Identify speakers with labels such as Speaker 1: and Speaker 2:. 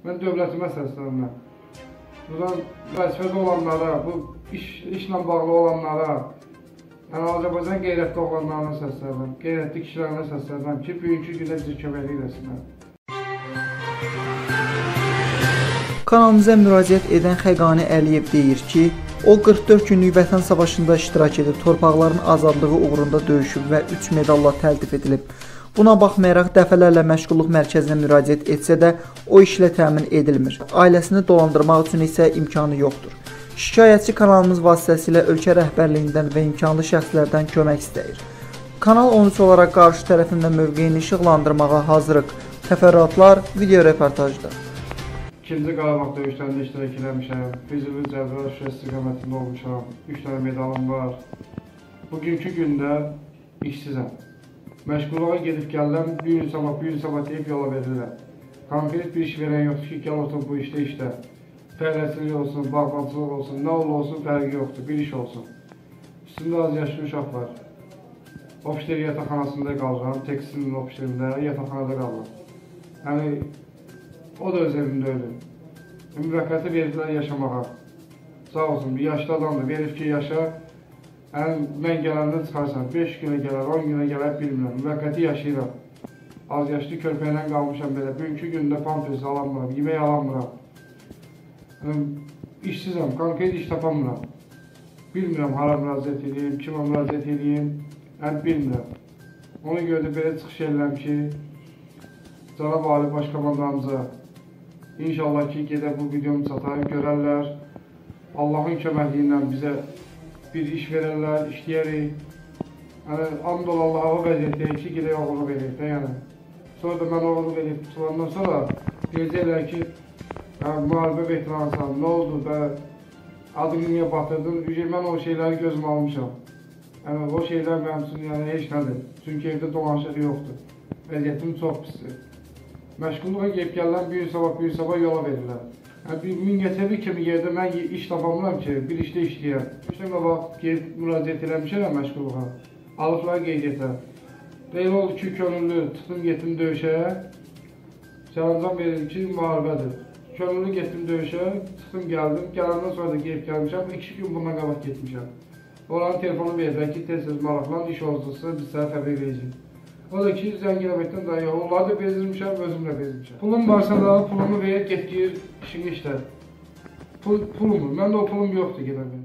Speaker 1: Mən dövlətimə səslənirəm. Buradan vəzifədə olanlara, bu işlə bağlı olanlara, yəni Azərbaycan qeyrətli oğlanlarına səslənirəm, qeyrətli kişilərinə səslənirəm ki, bugünkü gündə bizə köməklik eləsinlər.
Speaker 2: Kanalımıza müraciət edən Xəqani Əliyev deyir ki, o 44 günlük Vətən savaşında iştirak edib, torpaqların azadlığı uğrunda döyüşüb və 3 medalla təltif edilib. Buna baxmayaraq dəfələrlə məşğulluq mərkəzinə müraciət etsə də o işlə təmin edilmir. Ailəsini dolandırmaq üçün isə imkanı yoxdur. Şikayətçi kanalımız vasitəsilə ölkə rəhbərliyindən və imkanlı şəxslərdən kömək istəyir. Kanal 13 olaraq qarşı tərəfindən mövqeyini işıqlandırmağa hazırıq. Təfərrüatlar video reportajda.
Speaker 1: İkinci Qarabağ döyüşlərində iştirak eləmişəm. Füzuli Cəbrayıl Şuşa istiqamətində olmuşam. 3 dənə medalım var. Bugünkü gündə işsizəm. Məşğulluğa gedib gələm, bir gün sabah deyib yola verirlər. Konkret bir iş verən yoxdur ki, gəl otur bu işdə işlə. Fəaliyyətçilik olsun, bağbançılıq olsun, nə olsun fərqi yoxdur, bir iş olsun. Üstümdə az yaşlı uşaq var. Ofislər yataqxanasında qalıram, tekstilin ofislərində, yataqxanada qalıram. Yəni, o da öz evində ölür. Müvəqqəti verirlər yaşamağa. Sağ olsun, bir yaşlı adamdır, verir ki, yaşa. Mən gələndə çıxarsan, 5 günə gələr, 10 günə gələr, bilmirəm. Müvəqqəti yaşayıram. Az yaşlı körpəylə qalmışam belə. Bugünkü gündə pampers alamıram, yemək alamıram. İşsizəm, konkret iş tapamıram. Bilmirəm, hara müraciət edeyim, kimə müraciət edeyim, bilmirəm. Ona görə də belə çıxış edirəm ki, Cənab Ali Başkomandanımıza inşallah ki, gedək bu videomu çatayım, görərlər. Allahın köməkliyi ilə bizə bir iş verərlər, işləyərik. And ol Allah'a o vəziyyətdəyik ki, gedək oğluq edək də, yəni. Sonra da mən oğluq edib tutulandan sonra deyəcəklər ki, müharibə veteransan, nə oldu da, adını niyə batırdın? Mən o şeyləri gözümə almışam. O şeylər mənim üçün heç nədir. Çünki evdə dolanışıq yoxdur. Vəziyyətim çox pisdir. Məşğulluğa gəlib gələn bir gün sabah yola verirlər. Mingəçevi kimi yerdə mən iş tapamıram ki, bir işdə işləyəm. İşte vaxt gelib müraciət eləmişəm məşğulluğa. Alıqlar qeydiyyətə. Deyil oldu ki, könüllü çıxdım, getdim döyüşə. Cəvancan verir ki, müharibədir. Könüllü getdim döyüşə, çıxdım, gəldim. Gələndən sonra da gəlib gəlmişəm. 2 gün bundan qabaq getmişəm. Oranın telefonu verirlər ki, tez-tez maraqlan, iş olduqsa biz sənə xəbər verəcəyik. O da ki, zəngin əməkdən daha yox. Onları da bezdirmişəm, özüm də bezdirmişəm. Pulum varsa da pulumu verir, get-gir, işini işlər. Pulumu, məndə o pulum yoxdur gedəmək.